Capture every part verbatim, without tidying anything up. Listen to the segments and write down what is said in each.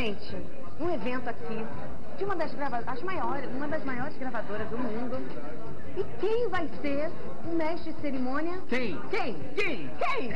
Gente, um evento aqui de uma das gravadoras, as maiores, uma das maiores gravadoras do mundo. E quem vai ser o mestre de cerimônia? Quem? Quem? Quem? Quem?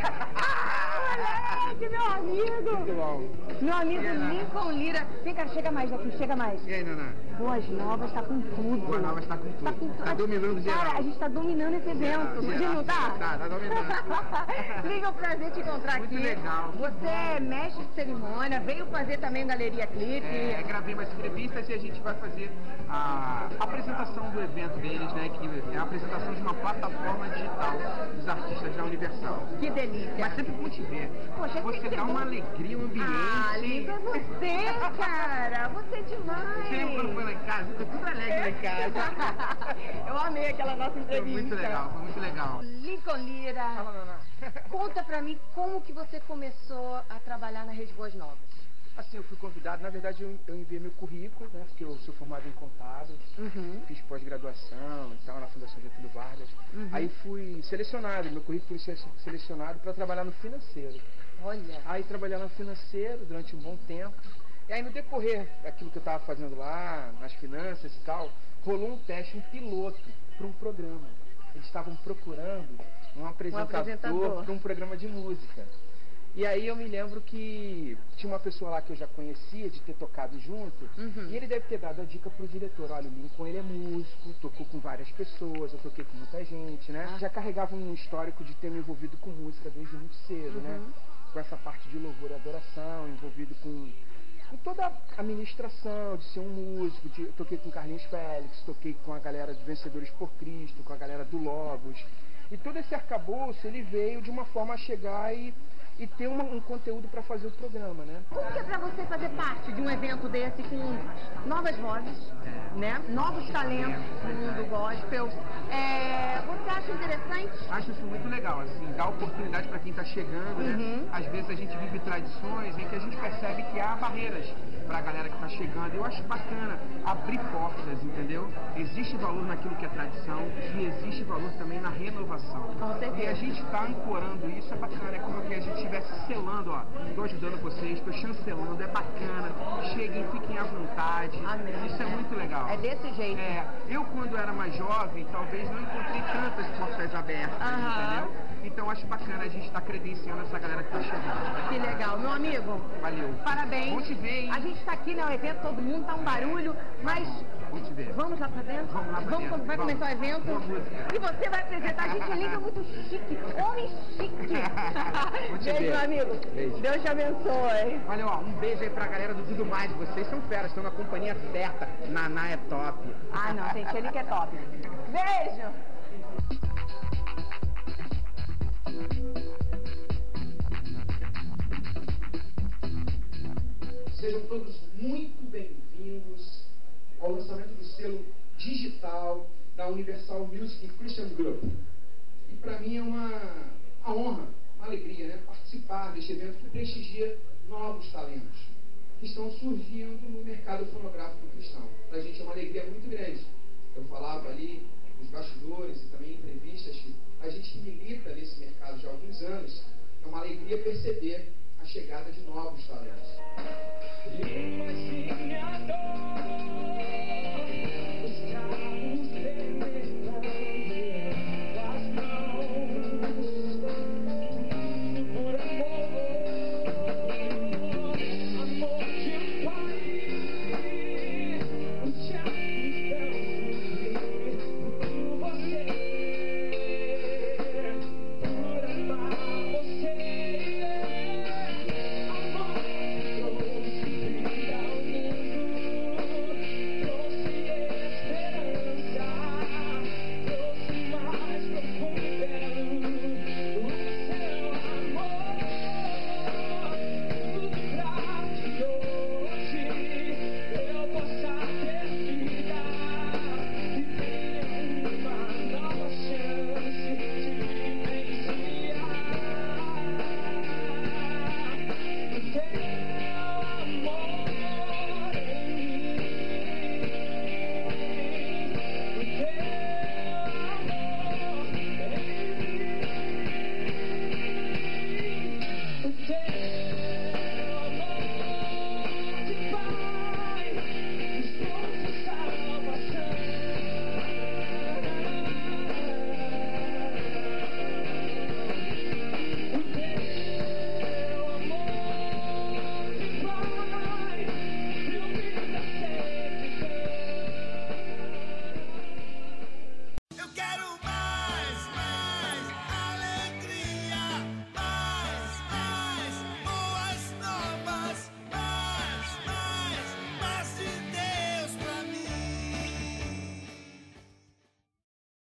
Ah, moleque, meu amigo! Muito bom. Meu amigo Lincoln Lira. Vem cá, chega mais daqui, chega mais. E aí, Naná? Boas Novas tá com tudo. Boas Novas tá com tudo. Tá, com tudo. Tá dominando geral. Cara, a gente tá dominando esse evento. Geral, Geral, não tá? Tá, tá dominando. Liga, é um prazer te encontrar Muito aqui. Muito legal. Você é mestre de cerimônia, veio fazer também Galeria Clipe. É, gravei umas entrevistas e a gente vai fazer a apresentação do evento deles, né? Que é a apresentação de uma plataforma digital dos artistas da Universal. Que delícia. Mas sempre bom te ver. Poxa, você dá uma alegria, um ambiente. Ah, liga você, cara. Você é demais. Você lembra quando foi lá em casa? Ficou tudo alegre lá em casa. Eu amei aquela nossa entrevista. Foi muito legal, foi muito legal. Lincoln Lira, Fala, Naná. Conta pra mim como que você começou a trabalhar na Rede Boas Novas. Assim, eu fui convidado, na verdade eu, eu enviei meu currículo, né, porque eu sou formado em contábil, uhum. fiz pós-graduação e tal, na Fundação Getúlio Vargas. Uhum. Aí fui selecionado, meu currículo foi selecionado para trabalhar no financeiro. Olha! Aí trabalhar no financeiro durante um bom tempo. E aí no decorrer daquilo que eu estava fazendo lá, nas finanças e tal, rolou um teste, um piloto para um programa. Eles estavam procurando um apresentador, um apresentador para um programa de música. E aí eu me lembro que tinha uma pessoa lá que eu já conhecia, de ter tocado junto, uhum. e ele deve ter dado a dica pro diretor, olha, o Lincoln, ele é músico, tocou com várias pessoas, eu toquei com muita gente, né? Ah. Já carregava um histórico de ter me envolvido com música desde muito cedo, uhum. né? Com essa parte de louvor e adoração, envolvido com, com toda a ministração, de ser um músico, de, eu toquei com Carlinhos Félix, toquei com a galera de Vencedores por Cristo, com a galera do Logos, e todo esse arcabouço, ele veio de uma forma a chegar e e ter uma, um conteúdo para fazer o programa, né? Como que é para você fazer parte de um evento desse com novas vozes, né? Novos talentos no mundo gospel? É, você acha interessante? Acho isso muito legal, assim, dá oportunidade para quem está chegando, né? Uhum. Às vezes a gente vive tradições em que a gente percebe que há barreiras para a galera que está chegando. Eu acho bacana abrir portas, entendeu? Existe valor naquilo que é tradição e existe valor também na renovação. Com certeza. E a gente está ancorando isso, é bacana, é como que a gente estivesse selando, ó, estou ajudando vocês, estou chancelando, é bacana, cheguem, fiquem à vontade. Amém. Isso é muito legal. É desse jeito. É, eu quando era mais jovem, talvez não encontrei tantas portas abertas, uhum. entendeu? Então acho bacana a gente estar tá credenciando essa galera que está chegando. Que legal. Meu amigo, valeu. Parabéns. Bom te ver, hein? A gente está aqui no evento, todo mundo tá um barulho, mas... Bom te ver. Vamos lá pra dentro? Vamos lá pra Vamos, dentro. Vai Vamos. começar o evento? Boa música. E você vai apresentar. A gente liga muito chique. Homem chique. Beijo, ver. meu amigo. Beijo. Deus te abençoe. Olha, ó, um beijo aí pra galera do Tudo Mais. Vocês são feras, estão na companhia certa. Naná é top. Ah, não, gente, ele que é top. Beijo. Sejam todos muito bem-vindos ao lançamento do selo digital da Universal Music Christian Group. E para mim é uma, uma honra, uma alegria, né, participar deste evento que prestigia novos talentos que estão surgindo no mercado fonográfico cristão. Para a gente é uma alegria muito grande. Eu falava ali nos bastidores e também em entrevistas que a gente que milita nesse mercado já há alguns anos, é uma alegria perceber a chegada de novos talentos.